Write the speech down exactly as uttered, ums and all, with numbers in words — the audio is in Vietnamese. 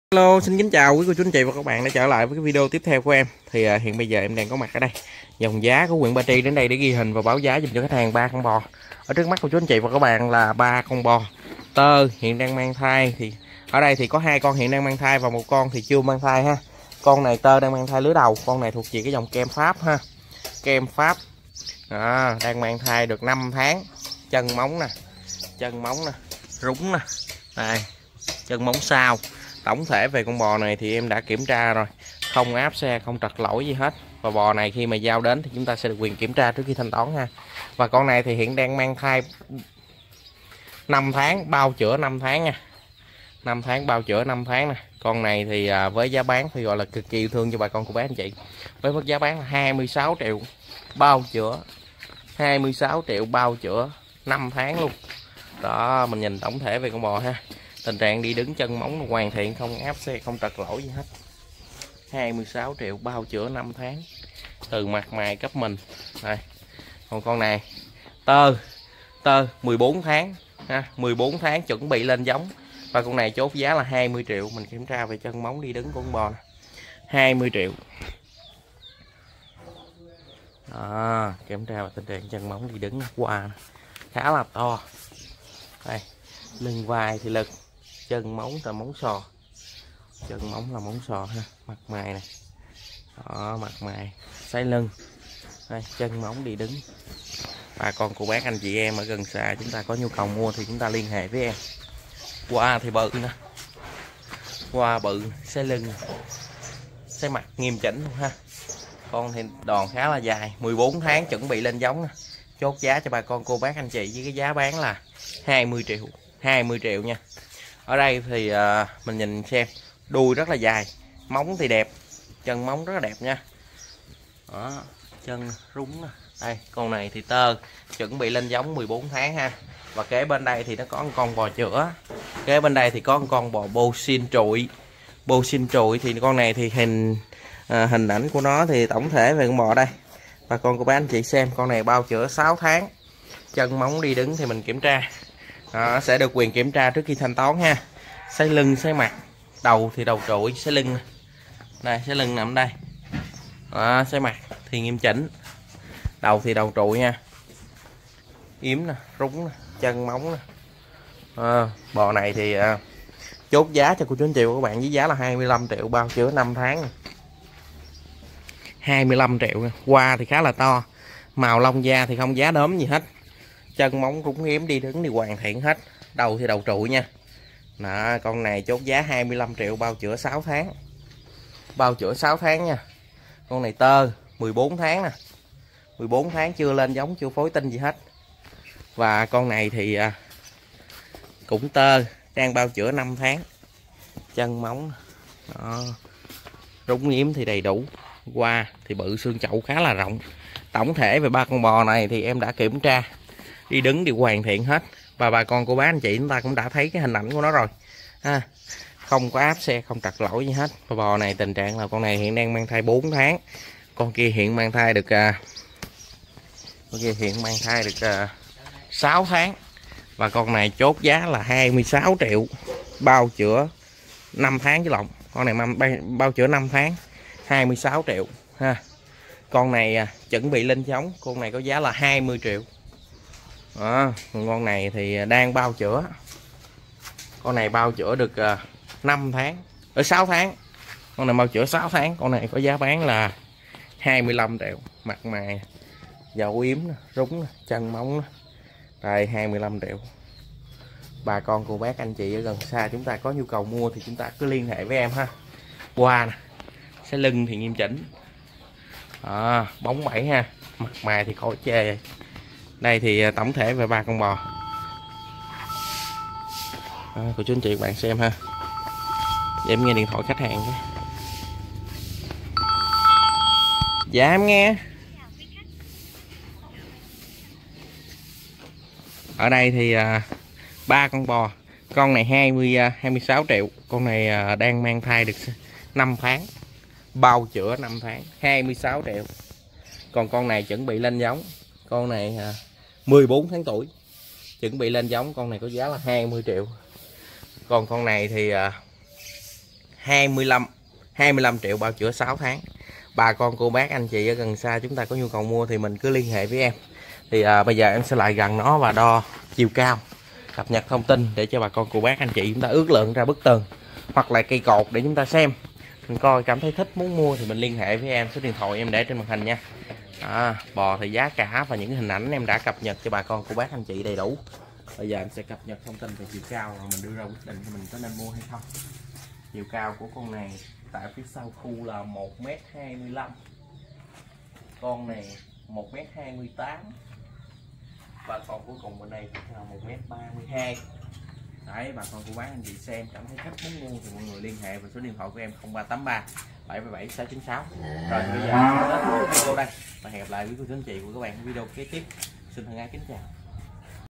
Hello, xin kính chào quý cô chú anh chị và các bạn đã trở lại với cái video tiếp theo của em. Thì à, hiện bây giờ em đang có mặt ở đây, dòng giá của huyện Ba Tri đến đây để ghi hình và báo giá dùm cho khách hàng ba con bò. Ở trước mắt của chú anh chị và các bạn là ba con bò tơ hiện đang mang thai. Thì ở đây thì có hai con hiện đang mang thai và một con thì chưa mang thai ha. Con này tơ đang mang thai lứa đầu, con này thuộc về cái dòng kem Pháp ha. Kem Pháp. À, đang mang thai được năm tháng. Chân móng nè, chân móng nè, rúng nè. Đây, chân móng sau. Tổng thể về con bò này thì em đã kiểm tra rồi, không áp xe, không trật lỗi gì hết. Và bò này khi mà giao đến thì chúng ta sẽ được quyền kiểm tra trước khi thanh toán ha. Và con này thì hiện đang mang thai năm tháng, bao chữa năm tháng nha. năm tháng bao chữa năm tháng nè. Con này thì với giá bán thì gọi là cực kỳ yêu thương cho bà con cô bác anh chị. Với mức giá bán là hai mươi sáu triệu bao chữa, hai mươi sáu triệu bao chữa năm tháng luôn. Đó, mình nhìn tổng thể về con bò ha. Tình trạng đi đứng chân móng hoàn thiện, không áp xe, không trật lỗi gì hết. hai mươi sáu triệu bao chữa năm tháng. Từ mặt mày cấp mình. Đây. Còn con này tơ tơ mười bốn tháng ha, mười bốn tháng chuẩn bị lên giống. Và con này chốt giá là hai mươi triệu. Mình kiểm tra về chân móng đi đứng của con bò này. hai mươi triệu. Đó, kiểm tra về tình trạng chân móng đi đứng qua khá là to. Đây, lưng vai thì lực, chân móng là móng sò, chân móng là móng sò ha. Mặt mày này, đó, mặt mày, xoay lưng. Đây, chân móng đi đứng. Bà con cô bác anh chị em ở gần xa chúng ta có nhu cầu mua thì chúng ta liên hệ với em. Qua thì bự nè, qua bự, xoay lưng, xoay mặt nghiêm chỉnh luôn ha. Con thì đòn khá là dài, mười bốn tháng chuẩn bị lên giống nè. Chốt giá cho bà con cô bác anh chị với cái giá bán là hai mươi triệu, hai mươi triệu nha. Ở đây thì uh, mình nhìn xem, đuôi rất là dài, móng thì đẹp, chân móng rất là đẹp nha. Đó, chân rúng nè. Đây, con này thì tơ chuẩn bị lên giống mười bốn tháng ha. Và kế bên đây thì nó có một con bò chữa. Kế bên đây thì có một con bò bô xin trụi. Bô xin trụi thì con này thì hình uh, hình ảnh của nó thì tổng thể về con bò đây. Bà con cô bác anh chị xem, con này bao chữa sáu tháng. Chân móng đi đứng thì mình kiểm tra. Đó, sẽ được quyền kiểm tra trước khi thanh toán ha. Xoay lưng, xoay mặt, đầu thì đầu trụi, xoay lưng đây, xoay lưng nằm đây. Đó, xoay mặt thì nghiêm chỉnh, đầu thì đầu trụi nha, yếm nè, rúng nè, chân móng nè. À, bò này thì à, chốt giá cho cô chú anh chị và các bạn với giá là hai mươi lăm triệu bao chữa năm tháng. hai mươi lăm triệu. Qua thì khá là to, màu lông da thì không giá đốm gì hết, chân móng cũng yếm đi đứng thì hoàn thiện hết, đầu thì đầu trụi nha. Đó, con này chốt giá hai mươi lăm triệu bao chữa sáu tháng, bao chữa sáu tháng nha. Con này tơ mười bốn tháng nè, mười bốn tháng chưa lên giống, chưa phối tinh gì hết. Và con này thì à, cũng tơ đang bao chữa năm tháng, chân móng đó, rúng yếm thì đầy đủ, qua thì bự, xương chậu khá là rộng. Tổng thể về ba con bò này thì em đã kiểm tra, đi đứng đều hoàn thiện hết. Và bà con cô bác anh chị chúng ta cũng đã thấy cái hình ảnh của nó rồi ha. Không có áp xe, không trật lỗi gì hết. Và bò này tình trạng là con này hiện đang mang thai bốn tháng, con kia hiện mang thai được à, con kia hiện mang thai được à, sáu tháng. Và con này chốt giá là hai mươi sáu triệu bao chữa năm tháng chứ lộn. Con này bao chữa năm tháng, hai mươi sáu triệu ha. Con này à, chuẩn bị lên giống, con này có giá là hai mươi triệu. Đó, con này thì đang bao chữa. Con này bao chữa được uh, năm tháng, ở sáu tháng. Con này bao chữa sáu tháng, con này có giá bán là hai mươi lăm triệu. Mặt mày dầu yếm, rúng, chân móng. Đây, hai mươi lăm triệu. Bà con cô bác anh chị ở gần xa chúng ta có nhu cầu mua thì chúng ta cứ liên hệ với em ha. Qua nè, cái lưng thì nghiêm chỉnh. À, bóng bẩy ha, mặt mày thì khỏi chê. Đây thì tổng thể về ba con bò. À, cô chú anh chị bạn xem ha. Để em nghe điện thoại khách hàng cái. Dạ em nghe. Ở đây thì ba à, con bò. Con này hai mươi, hai mươi sáu triệu. Con này à, đang mang thai được năm tháng, bao chữa năm tháng, hai mươi sáu triệu. Còn con này chuẩn bị lên giống. Con này à, mười bốn tháng tuổi, chuẩn bị lên giống. Con này có giá là hai mươi triệu. Còn con này thì hai mươi lăm hai mươi lăm triệu bao chữa sáu tháng. Bà con cô bác anh chị ở gần xa chúng ta có nhu cầu mua thì mình cứ liên hệ với em. Thì à, bây giờ em sẽ lại gần nó và đo chiều cao, cập nhật thông tin để cho bà con cô bác anh chị chúng ta ước lượng ra bức tường hoặc là cây cột để chúng ta xem. Mình coi cảm thấy thích muốn mua thì mình liên hệ với em, số điện thoại em để trên màn hình nha. À, bò thì giá cả và những hình ảnh em đã cập nhật cho bà con cô bác anh chị đầy đủ. Bây giờ em sẽ cập nhật thông tin về chiều cao rồi mình đưa ra quyết định cho mình có nên mua hay không. Chiều cao của con này tại phía sau khu là một mét hai mươi lăm, con này một mét hai mươi tám và con cuối cùng bên đây là một mét ba mươi hai. Đấy, bà con cô bác anh chị xem cảm thấy thích muốn mua thì mọi người liên hệ vào số điện thoại của em không ba tám ba bảy bảy bảy sáu chín sáu. Rồi bây giờ kết thúc video đây và hẹn gặp lại với cô chú anh chị của các bạn video kế tiếp. Xin thân ái kính chào.